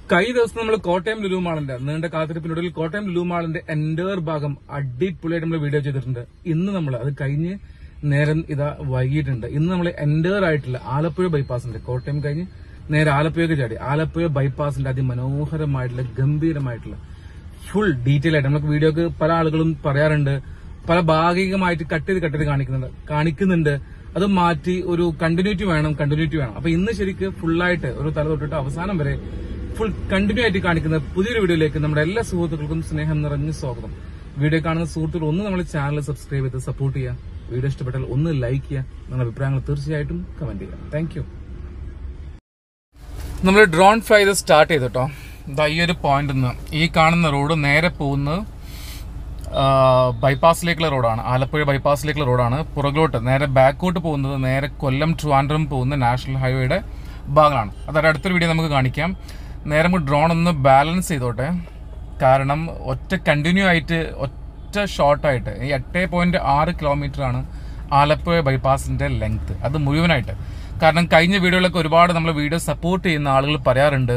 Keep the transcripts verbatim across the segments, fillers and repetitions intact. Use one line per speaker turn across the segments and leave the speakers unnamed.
കഴിഞ്ഞ ദിവസം നമ്മൾ കോട്ടയം ലുലു മാളിന്റെ നീണ്ട കാത്തിരിപ്പിനൊടുവിൽ കോട്ടയം ലുലു മാളിന്റെ എന്റർ ഭാഗം അടിപൊളിയായിട്ട് നമ്മൾ വീഡിയോ ചെയ്തിട്ടുണ്ട്. ഇന്ന് നമ്മൾ അത് കഴിഞ്ഞ് നേരം ഇതാ വൈകിട്ടുണ്ട്. ഇന്ന് നമ്മൾ എന്റർ ആയിട്ടുള്ള ആലപ്പുഴ ബൈപ്പാസിന്റെ കോട്ടയം കഴിഞ്ഞ് നേരെ ആലപ്പുഴയ്ക്ക് ചാടി ആലപ്പുഴ ബൈപ്പാസിന്റെ അതിമനോഹരമായിട്ടുള്ള ഗംഭീരമായിട്ടുള്ള ഫുൾ ഡീറ്റെയിൽ ആയിട്ട് നമുക്ക് വീഡിയോക്ക് പല ആളുകളും പറയാറുണ്ട്, പല ഭാഗികമായിട്ട് കട്ട് ചെയ്ത് കട്ട് ചെയ്ത് കാണിക്കുന്നുണ്ട് കാണിക്കുന്നുണ്ട് അത് മാറ്റി ഒരു കണ്ടിന്യൂറ്റി വേണം കണ്ടിന്യൂറ്റി വേണം അപ്പൊ ഇന്ന് ശരിക്ക് ഫുള്ളായിട്ട് ഒരു തല തൊട്ടിട്ട് അവസാനം വരെ ഫുൾ കണ്ടിന്യൂ ആയിട്ട് കാണിക്കുന്ന പുതിയൊരു വീഡിയോയിലേക്ക് നമ്മുടെ എല്ലാ സുഹൃത്തുക്കൾക്കും സ്നേഹം നിറഞ്ഞ സ്വാഗതം. വീഡിയോ കാണുന്ന സുഹൃത്തുക്കൾ ഒന്ന് നമ്മുടെ ചാനൽ സബ്സ്ക്രൈബ് ചെയ്ത് സപ്പോർട്ട് ചെയ്യുക. വീഡിയോ ഇഷ്ടപ്പെട്ടാൽ ഒന്ന് ലൈക്ക് ചെയ്യുക. നിങ്ങളുടെ അഭിപ്രായങ്ങൾ തീർച്ചയായിട്ടും കമന്റ് ചെയ്യുക. Thank you. നമ്മൾ ഡ്രോൺ ഫ്ലൈ ഇത് സ്റ്റാർട്ട് ചെയ്തിട്ടോ. ഇതാ ഈ ഒരു പോയിന്റ് നിന്ന് ഈ കാണുന്ന റോഡ് നേരെ പോകുന്നത് ബൈപ്പാസിലേക്കുള്ള റോഡാണ്. ആലപ്പുഴ ബൈപ്പാസിലേക്കുള്ള റോഡാണ്. പുറകിലോട്ട് നേരെ ബാക്കോട്ട് പോകുന്നത് നേരെ കൊല്ലം ട്രിവാൻഡ്രം പോകുന്ന നാഷണൽ ഹൈവേയുടെ ഭാഗമാണ്. അതായത് അടുത്തൊരു വീഡിയോ നമുക്ക് കാണിക്കാം. നേരെ നമുക്ക് ഡ്രോൺ ഒന്ന് ബാലൻസ് ചെയ്തോട്ടെ. കാരണം ഒറ്റ കണ്ടിന്യൂ ആയിട്ട് ഒറ്റ ഷോർട്ടായിട്ട് ഈ എട്ട് പോയിന്റ് ആറ് കിലോമീറ്റർ ആണ് ആലപ്പുഴ ബൈപ്പാസിന്റെ ലെങ്ത്. അത് മുഴുവനായിട്ട്. കാരണം കഴിഞ്ഞ വീഡിയോയിലൊക്കെ ഒരുപാട് നമ്മൾ വീഡിയോ സപ്പോർട്ട് ചെയ്യുന്ന ആളുകൾ പറയാറുണ്ട്,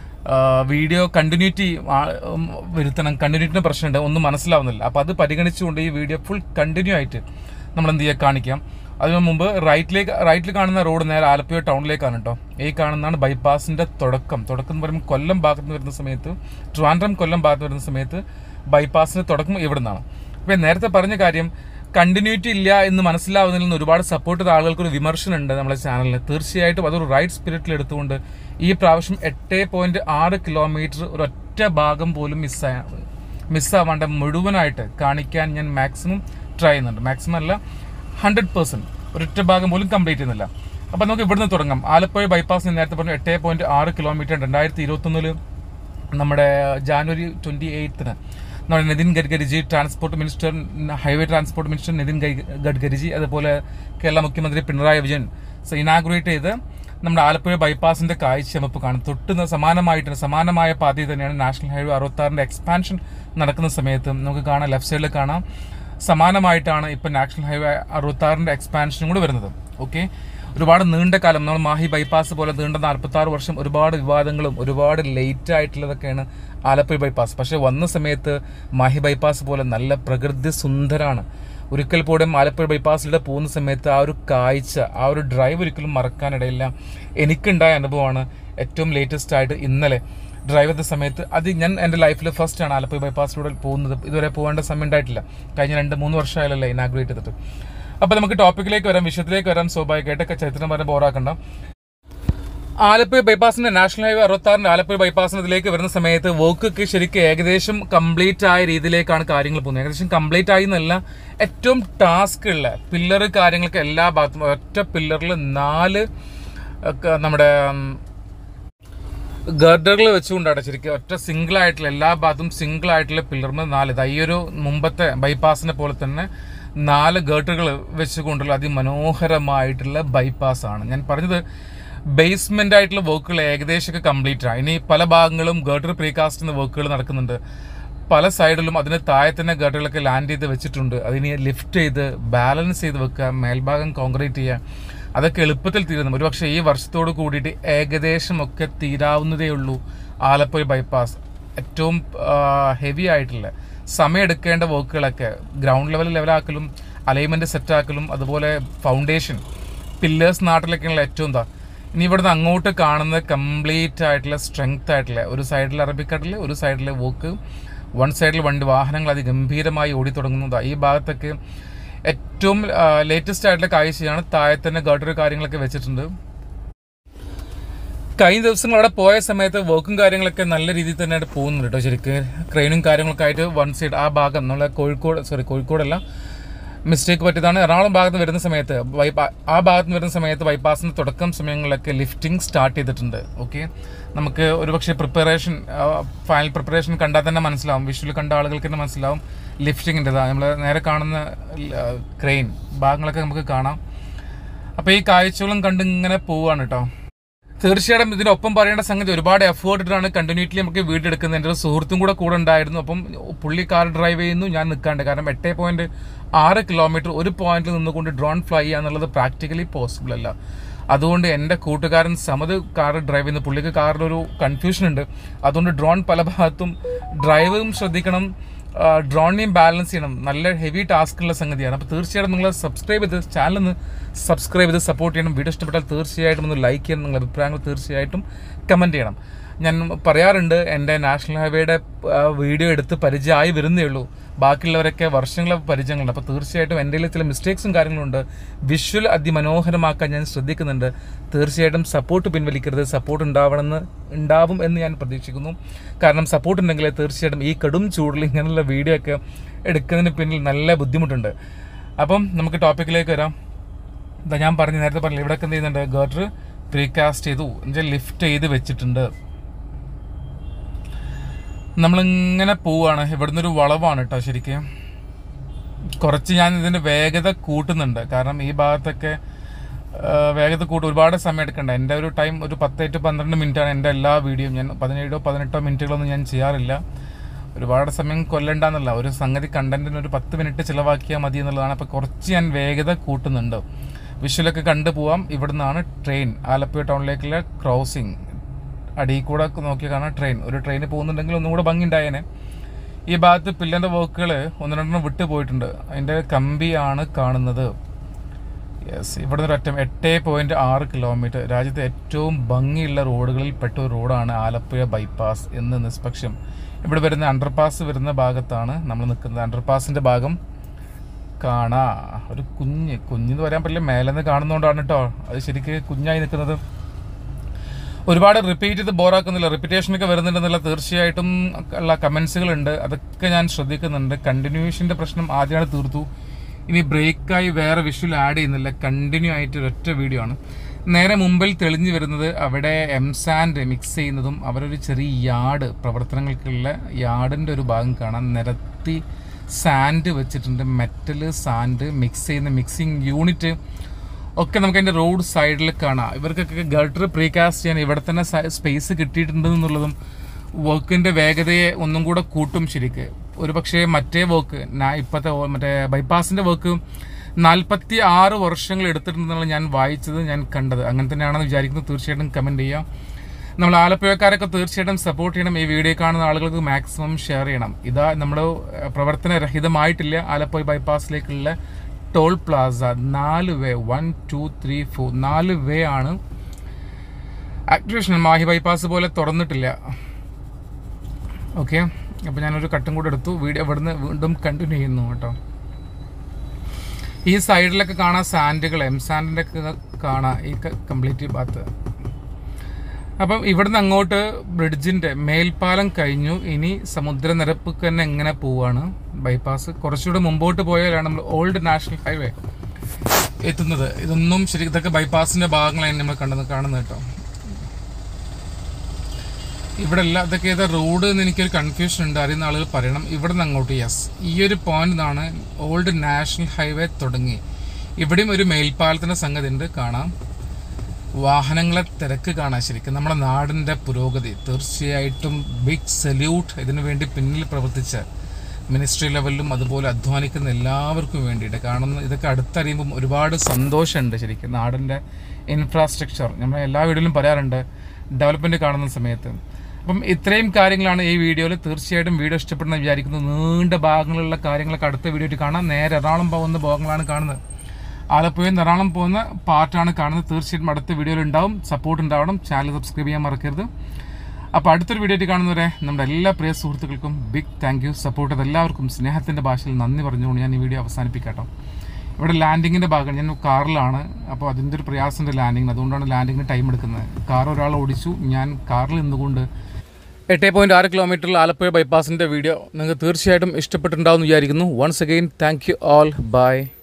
വീഡിയോ കണ്ടിന്യൂറ്റി വരുത്തണം, കണ്ടിന്യൂറ്റിന് പ്രശ്നമുണ്ട്, ഒന്നും മനസ്സിലാവുന്നില്ല. അപ്പോൾ അത് പരിഗണിച്ചുകൊണ്ട് ഈ വീഡിയോ ഫുൾ കണ്ടിന്യൂ ആയിട്ട് നമ്മൾ എന്ത് ചെയ്യുക കാണിക്കാം. അതിനു മുമ്പ് റൈറ്റിലേക്ക് റൈറ്റിൽ കാണുന്ന റോഡ് നേരെ ആലപ്പുഴ ടൗണിലേക്കാണ് കേട്ടോ. ഈ കാണുന്നതാണ് ബൈപ്പാസിന്റെ തുടക്കം. തുടക്കം എന്ന് പറയുമ്പോൾ കൊല്ലം ഭാഗത്ത് നിന്ന് വരുന്ന സമയത്ത്, ട്രിവാൻഡ്രം കൊല്ലം ഭാഗത്ത് വരുന്ന സമയത്ത് ബൈപ്പാസിന്റെ തുടക്കം ഇവിടെ നിന്നാണ്. അപ്പോൾ നേരത്തെ പറഞ്ഞ കാര്യം കണ്ടിന്യൂറ്റി ഇല്ല എന്ന് മനസ്സിലാവുന്നതിൽ നിന്ന് ഒരുപാട് സപ്പോർട്ട് ചെയ്ത ആളുകൾക്കൊരു വിമർശനം ഉണ്ട് നമ്മുടെ ചാനലിന്. തീർച്ചയായിട്ടും അതൊരു റൈറ്റ് സ്പിരിറ്റിൽ എടുത്തുകൊണ്ട് ഈ പ്രാവശ്യം എട്ട് പോയിന്റ് ആറ് കിലോമീറ്റർ ഒരൊറ്റ ഭാഗം പോലും മിസ്സായ മിസ്സാവാണ്ട് മുഴുവനായിട്ട് കാണിക്കാൻ ഞാൻ മാക്സിമം ട്രൈ ചെയ്യുന്നുണ്ട്. മാക്സിമം അല്ല, ഹൺഡ്രഡ് പെർസെന്റ് ഒരൊറ്റ ഭാഗം പോലും കംപ്ലീറ്റ് ചെയ്യുന്നില്ല. അപ്പം നമുക്ക് ഇവിടുന്ന് തുടങ്ങാം. ആലപ്പുഴ ബൈപ്പാസ് നേരത്തെ പറഞ്ഞു എട്ട് പോയിന്റ് ആറ് കിലോമീറ്റർ രണ്ടായിരത്തി ഇരുപത്തി ഒന്നില് നമ്മുടെ ജാനുവരി ട്വന്റി എയ്ത്തിന് നമ്മുടെ Nitin Gadkariji transport minister, highway transport minister Nitin Gadkariji, അതുപോലെ കേരള മുഖ്യമന്ത്രി പിണറായി വിജയൻ ഇനാഗുറേറ്റ് ചെയ്ത് നമ്മുടെ ആലപ്പുഴ ബൈപ്പാസിന്റെ കാഴ്ചമപ്പ് കാണും. തൊട്ട് സമാനമായിട്ട് സമാനമായ പാതയിൽ തന്നെയാണ് നാഷണൽ ഹൈവേ അറുപത്താറിന്റെ എക്സ്പാൻഷൻ നടക്കുന്ന സമയത്ത് നമുക്ക് കാണാം, ലെഫ്റ്റ് സൈഡിൽ കാണാം. സമാനമായിട്ടാണ് ഇപ്പം നാഷണൽ ഹൈവേ അറുപത്താറിന്റെ എക്സ്പാൻഷനും കൂടെ വരുന്നത്. ഓക്കെ, ഒരുപാട് നീണ്ട കാലം നമ്മൾ മാഹി ബൈപ്പാസ് പോലെ നീണ്ട നാൽപ്പത്തി ആറ് വർഷം ഒരുപാട് വിവാദങ്ങളും ഒരുപാട് ലേറ്റ് ആയിട്ടുള്ളതൊക്കെയാണ് ആലപ്പുഴ ബൈപ്പാസ്. പക്ഷെ വന്ന സമയത്ത് മാഹി ബൈപ്പാസ് പോലെ നല്ല പ്രകൃതി സുന്ദരാണ്. ഒരിക്കൽ പോലും ആലപ്പുഴ ബൈപ്പാസിലൂടെ പോകുന്ന സമയത്ത് ആ ഒരു കാഴ്ച, ആ ഒരു ഡ്രൈവ് ഒരിക്കലും മറക്കാനിടയില്ല. എനിക്കുണ്ടായ അനുഭവമാണ്. ഏറ്റവും ലേറ്റസ്റ്റ് ആയിട്ട് ഇന്നലെ ഡ്രൈവ് ചെയ്ത സമയത്ത് അത് ഞാൻ എൻ്റെ ലൈഫിൽ ഫസ്റ്റ് ആണ് ആലപ്പുഴ ബൈപ്പാസിലൂടെ പോകുന്നത്. ഇതുവരെ പോകേണ്ട സമയം ഉണ്ടായിട്ടില്ല. കഴിഞ്ഞ രണ്ട് മൂന്ന് വർഷമായാലല്ലേ ഇനാഗ്രേറ്റ് ചെയ്തിട്ട്. അപ്പോൾ നമുക്ക് ടോപ്പിക്കിലേക്ക് വരാം, വിഷയത്തിലേക്ക് വരാം. സ്വാഭാവികമായിട്ടൊക്കെ ചരിത്രം പറഞ്ഞ് ബോറാക്കണ്ട. ആലപ്പുഴ ബൈപ്പാസിന്റെ നാഷണൽ ഹൈവേ അറുപത്താറിന്റെ ആലപ്പുഴ ബൈപ്പാസിനതിലേക്ക് വരുന്ന സമയത്ത് വർക്കൊക്കെ ശരിക്കും ഏകദേശം കംപ്ലീറ്റ് ആയ രീതിയിലേക്കാണ് കാര്യങ്ങൾ പോകുന്നത്. ഏകദേശം കംപ്ലീറ്റ് ആയി എന്നല്ല, ഏറ്റവും ടാസ്ക് ഉള്ള പില്ലർ കാര്യങ്ങളൊക്കെ എല്ലാ ഭാഗത്തും ഒറ്റ പില്ലറിൽ നാല് നമ്മുടെ ഗർഡറുകൾ വെച്ചുകൊണ്ടാണ് ശരിക്കും ഒറ്റ സിംഗിൾ ആയിട്ടുള്ള എല്ലാ ഭാഗത്തും സിംഗിൾ ആയിട്ടുള്ള പില്ലറിന് നാല്. ഈ ഒരു മുമ്പത്തെ ബൈപ്പാസിനെ പോലെ തന്നെ നാല് ഗർഡറുകൾ വെച്ചുകൊണ്ടുള്ള അതിമനോഹരമായിട്ടുള്ള ബൈപ്പാസ് ആണ്. ഞാൻ പറഞ്ഞത് ബേസ്മെന്റ് ആയിട്ടുള്ള വർക്കുകൾ ഏകദേശമൊക്കെ കംപ്ലീറ്റ് ആണ്. ഇനി പല ഭാഗങ്ങളും ഗർഡർ പ്രീകാസ്റ്റിന്റെ വർക്കുകൾ നടക്കുന്നുണ്ട്. പല സൈഡിലും അതിന് താഴെ തന്നെ ഗർഡറുകളൊക്കെ ലാൻഡ് ചെയ്ത് വെച്ചിട്ടുണ്ട്. അതിനെ ലിഫ്റ്റ് ചെയ്ത് ബാലൻസ് ചെയ്ത് വെക്കുക, മേൽഭാഗം കോൺക്രീറ്റ് ചെയ്യുക, അതൊക്കെ എളുപ്പത്തിൽ തീരുന്നു. ഒരുപക്ഷെ ഈ വർഷത്തോട് കൂടിയിട്ട് ഏകദേശം ഒക്കെ തീരാവുന്നതേ ഉള്ളൂ ആലപ്പുഴ ബൈപ്പാസ്. ഏറ്റവും ഹെവി ആയിട്ടുള്ള സമയമെടുക്കേണ്ട വർക്കുകളൊക്കെ ഗ്രൗണ്ട് ലെവൽ ലെവലാക്കലും അലൈൻമെന്റ് സെറ്റാക്കലും അതുപോലെ ഫൗണ്ടേഷൻ പില്ലേഴ്സ് നാട്ടിലൊക്കെയുള്ള ഏറ്റവും എന്താ ഇനി ഇവിടുന്ന് അങ്ങോട്ട് കാണുന്നത് കംപ്ലീറ്റ് ആയിട്ടുള്ള സ്ട്രെങ്ത് ആയിട്ടുള്ള ഒരു സൈഡിൽ അറബിക്കടൽ, ഒരു സൈഡിൽ വോക്ക്, വൺ സൈഡിൽ വണ്ടി വാഹനങ്ങൾ അതിഗംഭീരമായി ഓടിത്തുടങ്ങുന്നതാണ്. ഈ ഭാഗത്തൊക്കെ ഏറ്റവും ലേറ്റസ്റ്റ് ആയിട്ടുള്ള കാഴ്ചയാണ്. താഴെ തന്നെ ഗർഡർ കാര്യങ്ങളൊക്കെ വെച്ചിട്ടുണ്ട്. കഴിഞ്ഞ ദിവസങ്ങൾ അവിടെ പോയ സമയത്ത് വർക്കും കാര്യങ്ങളൊക്കെ നല്ല രീതിയിൽ തന്നെയായിട്ട് പോകുന്നുണ്ട് കേട്ടോ. ശരിക്കും ക്രെയിനും കാര്യങ്ങളൊക്കെ ആയിട്ട് വൺ സൈഡ് ആ ഭാഗം നമ്മളെ കോഴിക്കോട് സോറി കോഴിക്കോടല്ല മിസ്റ്റേക്ക് പറ്റിയതാണ്. എറണാകുളം ഭാഗത്ത് വരുന്ന സമയത്ത് ആ ഭാഗത്ത് നിന്ന് വരുന്ന സമയത്ത് ബൈപ്പാസിന്റെ തുടക്കം സമയങ്ങളിലൊക്കെ ലിഫ്റ്റിംഗ് സ്റ്റാർട്ട് ചെയ്തിട്ടുണ്ട്. ഓക്കെ, നമുക്ക് ഒരുപക്ഷെ പ്രിപ്പറേഷൻ ഫൈനൽ പ്രിപ്പറേഷൻ കണ്ടാൽ തന്നെ മനസ്സിലാവും, വിഷ്വൽ കണ്ട ആളുകൾക്ക് തന്നെ മനസ്സിലാവും ലിഫ്റ്റിങ്ങിൻ്റെതാണ്. നമ്മൾ നേരെ കാണുന്ന ക്രെയിൻ ഭാഗങ്ങളൊക്കെ നമുക്ക് കാണാം. അപ്പോൾ ഈ കാഴ്ചകളും കണ്ട് ഇങ്ങനെ പോവുകയാണ് കേട്ടോ. തീർച്ചയായിട്ടും ഇതിനൊപ്പം പറയേണ്ട സംഗതി ഒരുപാട് എഫേർട്ട് ഇട്ടാണ് കണ്ടിന്യൂറ്റി നമുക്ക് വീഡിയോ എടുക്കുന്നത്. എൻ്റെ ഒരു സുഹൃത്തും കൂടെ കൂടെ ഉണ്ടായിരുന്നു. അപ്പം പുള്ളി കാർ ഡ്രൈവ് ചെയ്യുന്നു, ഞാൻ നിൽക്കാണ്ട്. കാരണം എട്ട് പോയിന്റ് ആറ് കിലോമീറ്റർ ഒരു പോയിന്റിൽ നിന്നുകൊണ്ട് ഡ്രോൺ ഫ്ലൈ ചെയ്യുക എന്നുള്ളത് പ്രാക്ടിക്കലി പോസിബിൾ അല്ല. അതുകൊണ്ട് എൻ്റെ കൂട്ടുകാരൻ സമത് കാർ ഡ്രൈവ് ചെയ്യുന്ന പുള്ളിക്ക് കാറിലൊരു കൺഫ്യൂഷൻ ഉണ്ട്. അതുകൊണ്ട് ഡ്രോൺ പല ഭാഗത്തും ഡ്രൈവും ശ്രദ്ധിക്കണം, ഡ്രോണിനെയും ബാലൻസ് ചെയ്യണം. നല്ല ഹെവി ടാസ്കുള്ള സംഗതിയാണ്. അപ്പോൾ തീർച്ചയായിട്ടും നിങ്ങൾ സബ്സ്ക്രൈബ് ചെയ്ത് ചാനലൊന്ന് സബ്സ്ക്രൈബ് ചെയ്ത് സപ്പോർട്ട് ചെയ്യണം. വീഡിയോ ഇഷ്ടപ്പെട്ടാൽ തീർച്ചയായിട്ടും ഒന്ന് ലൈക്ക് ചെയ്യണം. നിങ്ങളുടെ അഭിപ്രായങ്ങൾ തീർച്ചയായിട്ടും കമൻറ്റ് ചെയ്യണം. ഞാൻ പറയാറുണ്ട്, എൻ്റെ നാഷണൽ ഹൈവേയുടെ വീഡിയോ എടുത്ത് പരിചയമായി വരുന്നേ ഉള്ളൂ. ബാക്കിയുള്ളവരൊക്കെ വർഷങ്ങളെ പരിചയങ്ങളുണ്ട്. അപ്പോൾ തീർച്ചയായിട്ടും എൻ്റെ ചില മിസ്റ്റേക്സും കാര്യങ്ങളുണ്ട്. വിഷ്വൽ അതിമനോഹരമാക്കാൻ ഞാൻ ശ്രദ്ധിക്കുന്നുണ്ട്. തീർച്ചയായിട്ടും സപ്പോർട്ട് പിൻവലിക്കരുത്. സപ്പോർട്ട് ഉണ്ടാവണമെന്ന് ഉണ്ടാവും എന്ന് ഞാൻ പ്രതീക്ഷിക്കുന്നു. കാരണം സപ്പോർട്ട് ഉണ്ടെങ്കിൽ തീർച്ചയായിട്ടും ഈ കടും ചൂടിൽ ഇങ്ങനെയുള്ള വീഡിയോ ഒക്കെ എടുക്കുന്നതിന് പിന്നിൽ നല്ല ബുദ്ധിമുട്ടുണ്ട്. അപ്പം നമുക്ക് ടോപ്പിക്കിലേക്ക് വരാം. എന്താ ഞാൻ പറഞ്ഞു നേരത്തെ പറഞ്ഞില്ല, ഇവിടെ എന്ത് ചെയ്യുന്നുണ്ട്, ഗട്ടർ പ്രീകാസ്റ്റ് ചെയ്തു, എന്നുവെച്ചാൽ ലിഫ്റ്റ് ചെയ്ത് വെച്ചിട്ടുണ്ട്. നമ്മളിങ്ങനെ പോവാണ്. ഇവിടുന്ന് ഒരു വളവാണ് കേട്ടോ. ശരിക്കും കുറച്ച് ഞാൻ ഇതിൻ്റെ വേഗത കൂട്ടുന്നുണ്ട്. കാരണം ഈ ഭാഗത്തൊക്കെ വേഗത കൂട്ടും, ഒരുപാട് സമയം എടുക്കണ്ട. എൻ്റെ ഒരു ടൈം ഒരു പത്ത് ടു പന്ത്രണ്ട് മിനിറ്റാണ് എൻ്റെ എല്ലാ വീഡിയോയും. ഞാൻ പതിനേഴോ പതിനെട്ടോ മിനിറ്റുകളൊന്നും ഞാൻ ചെയ്യാറില്ല. ഒരുപാട് സമയം കൊല്ലണ്ടെന്നല്ല, ഒരു സംഗതി കണ്ടന്റിന് ഒരു പത്ത് മിനിറ്റ് ചിലവാക്കിയാൽ മതി എന്നുള്ളതാണ്. അപ്പോൾ കുറച്ച് ഞാൻ വേഗത കൂട്ടുന്നുണ്ട്. വിഷ്വലൊക്കെ കണ്ടു പോവാം. ഇവിടുന്നാണ് ട്രെയിൻ, ആലപ്പുഴ ടൗണിലേക്കുള്ള ക്രോസിങ്. അടിയിൽ കൂടെ നോക്കി കാണാൻ ട്രെയിൻ, ഒരു ട്രെയിൻ പോകുന്നുണ്ടെങ്കിൽ ഒന്നും കൂടെ ഭംഗി ഉണ്ടായേനെ. ഈ ഭാഗത്ത് പില്ലറിൻ്റെ വർക്കുകൾ ഒന്ന് രണ്ടെണ്ണം വിട്ടു പോയിട്ടുണ്ട്. അതിൻ്റെ കമ്പിയാണ് കാണുന്നത്. യെസ്, ഇവിടുന്ന് ഒരു ഒറ്റ എട്ട് പോയിൻറ്റ് ആറ് കിലോമീറ്റർ. രാജ്യത്തെ ഏറ്റവും ഭംഗിയുള്ള റോഡുകളിൽ പെട്ട ഒരു റോഡാണ് ആലപ്പുഴ ബൈപ്പാസ് എന്ന് നിഷ്പക്ഷം. ഇവിടെ വരുന്ന അണ്ടർപാസ് വരുന്ന ഭാഗത്താണ് നമ്മൾ നിൽക്കുന്നത്. അണ്ടർപാസിൻ്റെ ഭാഗം കാണാ. ഒരു കുഞ്ഞ് കുഞ്ഞെന്ന് പറയാൻ പറ്റില്ല, മേലെന്ന് കാണുന്നതുകൊണ്ടാണ് കേട്ടോ അത് ശരിക്ക് കുഞ്ഞായി നിൽക്കുന്നത്. ഒരുപാട് റിപ്പീറ്റ് ചെയ്ത് ബോറാക്കുന്നില്ല, റിപ്പീറ്റേഷനൊക്കെ വരുന്നുണ്ടെന്നുള്ള തീർച്ചയായിട്ടും ഉള്ള കമൻസുകളുണ്ട്. അതൊക്കെ ഞാൻ ശ്രദ്ധിക്കുന്നുണ്ട്. കണ്ടിന്യൂഷൻ്റെ പ്രശ്നം ആദ്യമാണ് തീർത്തു. ഇനി ബ്രേക്കായി വേറെ വിഷ്വൽ ആഡ് ചെയ്യുന്നില്ല. കണ്ടിന്യൂ ആയിട്ട് ഒരൊറ്റ വീഡിയോ ആണ്. നേരെ മുമ്പിൽ തെളിഞ്ഞു വരുന്നത് അവിടെ എം സാൻഡ് മിക്സ് ചെയ്യുന്നതും അവരൊരു ചെറിയ യാർഡ് പ്രവർത്തനങ്ങൾക്കുള്ള യാർഡിൻ്റെ ഒരു ഭാഗം കാണാം. നിരത്തി സാൻഡ് വെച്ചിട്ടുണ്ട്. മെറ്റൽ സാൻഡ് മിക്സ് ചെയ്യുന്ന മിക്സിങ് യൂണിറ്റ് ഒക്കെ നമുക്ക് അതിൻ്റെ റോഡ് സൈഡിൽ കാണാം. ഇവർക്കൊക്കെ ഗട്ടർ പ്രീകാസ്റ്റ് ചെയ്യാൻ ഇവിടെ തന്നെ സ്പേസ് കിട്ടിയിട്ടുണ്ട് എന്നുള്ളതും വർക്കിൻ്റെ വേഗതയെ ഒന്നും കൂടെ കൂട്ടും. ശരിക്ക് ഒരു പക്ഷേ മറ്റേ വർക്ക് ഇപ്പോഴത്തെ മറ്റേ ബൈപ്പാസിൻ്റെ വർക്ക് നാൽപ്പത്തി ആറ് വർഷങ്ങൾ എടുത്തിട്ടുണ്ടെന്നാണ് ഞാൻ വായിച്ചത്, ഞാൻ കണ്ടത്. അങ്ങനെ തന്നെയാണെന്ന് വിചാരിക്കുന്നത്. തീർച്ചയായിട്ടും കമൻറ്റ് ചെയ്യാം. നമ്മൾ ആലപ്പുഴക്കാരൊക്കെ തീർച്ചയായിട്ടും സപ്പോർട്ട് ചെയ്യണം. ഈ വീഡിയോ കാണുന്ന ആളുകൾക്ക് മാക്സിമം ഷെയർ ചെയ്യണം. ഇതാ നമ്മൾ പ്രവർത്തനരഹിതമായിട്ടില്ല ആലപ്പുഴ ബൈപ്പാസിലേക്കുള്ള ടോൾ പ്ലാസ. നാല് way, one two three four നാല് വേ ആണ്. ആക്ടിവേഷൻ മാഹി ബൈപ്പാസ് പോലെ തുറന്നിട്ടില്ല. ഓക്കെ, അപ്പോൾ ഞാനൊരു കട്ടും കൂടെ എടുത്തു. വീഡിയോ ഇവിടുന്ന് വീണ്ടും കണ്ടിന്യൂ ചെയ്യുന്നു കേട്ടോ. ഈ സൈഡിലൊക്കെ കാണാം സാൻഡുകൾ, എം സാൻഡിൻ്റെ ഒക്കെ കാണാം ഈ കംപ്ലീറ്റ് ഭാഗത്ത്. അപ്പം ഇവിടുന്ന് അങ്ങോട്ട് ബ്രിഡ്ജിൻ്റെ മേൽപ്പാലം കഴിഞ്ഞു. ഇനി സമുദ്രനിരപ്പ് തന്നെ എങ്ങനെ പോവാണ് ബൈപ്പാസ്. കുറച്ചുകൂടെ മുമ്പോട്ട് പോയാലാണ് നമ്മൾ ഓൾഡ് നാഷണൽ ഹൈവേ എത്തുന്നത്. ഇതൊന്നും ശരി, ഇതൊക്കെ ബൈപ്പാസിൻ്റെ ഭാഗങ്ങളാണ് നമ്മൾ കണ്ടത് കാണുന്നത് കേട്ടോ. ഇവിടെ എല്ലാം ഇതൊക്കെ ഏതാ റോഡ് എന്ന് എനിക്കൊരു കൺഫ്യൂഷൻ ഉണ്ട്. അറിയുന്ന ആളുകൾ പറയണം. ഇവിടെ നിന്ന് അങ്ങോട്ട് യെസ്, ഈ ഒരു പോയിന്റ് നിന്നാണ് ഓൾഡ് നാഷണൽ ഹൈവേ തുടങ്ങി. ഇവിടെയും ഒരു മേൽപ്പാലത്തിൻ്റെ സംഗതി ഉണ്ട് കാണാം. വാഹനങ്ങളെ തിരക്ക് കാണാൻ. ശരിക്കും നമ്മുടെ നാടിൻ്റെ പുരോഗതി. തീർച്ചയായിട്ടും ബിഗ് സല്യൂട്ട് ഇതിനു വേണ്ടി പിന്നിൽ പ്രവർത്തിച്ച മിനിസ്ട്രി ലെവലിലും അതുപോലെ അധ്വാനിക്കുന്ന എല്ലാവർക്കും വേണ്ടിയിട്ട്. കാണുന്ന ഇതൊക്കെ അടുത്തറിയുമ്പം ഒരുപാട് സന്തോഷമുണ്ട്. ശരിക്കും നാടിൻ്റെ ഇൻഫ്രാസ്ട്രക്ചർ നമ്മൾ എല്ലാ വീഡിയോയിലും പറയാറുണ്ട് ഡെവലപ്മെൻറ്റ് കാണുന്ന സമയത്ത്. അപ്പം ഇത്രയും കാര്യങ്ങളാണ് ഈ വീഡിയോയിൽ. തീർച്ചയായിട്ടും വീഡിയോ ഇഷ്ടപ്പെടുന്ന വിചാരിക്കുന്നു. നീണ്ട ഭാഗങ്ങളുള്ള കാര്യങ്ങളൊക്കെ അടുത്ത വീഡിയോയിൽ കാണാം. നേരെ എറണാകുളം പോകുന്ന ഭാഗങ്ങളാണ് കാണുന്നത്. ആലപ്പുഴയിൽ നിന്ന് എറണാകുളം പോകുന്ന പാർട്ടാണ് കാണുന്നത്. തീർച്ചയായിട്ടും അടുത്ത വീഡിയോയിൽ ഉണ്ടാവും. സപ്പോർട്ട് ഉണ്ടാവണം. ചാനൽ സബ്സ്ക്രൈബ് ചെയ്യാൻ മറക്കരുത്. അപ്പോൾ അടുത്തൊരു വീഡിയോ ആയിട്ട് കാണുന്നവരെ നമ്മുടെ എല്ലാ പ്രിയ സുഹൃത്തുക്കൾക്കും ബിഗ് താങ്ക് യു. സപ്പോർട്ട് ചെയ്ത് എല്ലാവർക്കും സ്നേഹത്തിൻ്റെ ഭാഷയിൽ നന്ദി പറഞ്ഞുകൊണ്ട് ഞാൻ ഈ വീഡിയോ അവസാനിപ്പിക്കാട്ടോ. ഇവിടെ ലാൻഡിങ്ങിൻ്റെ ഭാഗം ഞാൻ കാറിലാണ്. അപ്പോൾ അതിൻ്റെ ഒരു പ്രയാസമുണ്ട് ലാൻഡിങ്ങിന്. അതുകൊണ്ടാണ് ലാൻഡിങ്ങിന് ടൈം എടുക്കുന്നത്. കാർ ഒരാൾ ഓടിച്ചു, ഞാൻ കാറിൽ നിന്നുകൊണ്ട് എട്ട് പോയിൻറ്റ് ആറ് കിലോമീറ്ററിൽ ആലപ്പുഴ ബൈപ്പാസിൻ്റെ വീഡിയോ നിങ്ങൾക്ക് തീർച്ചയായിട്ടും ഇഷ്ടപ്പെട്ടിട്ടുണ്ടാവും എന്ന് വിചാരിക്കുന്നു. Once again thank you all. By.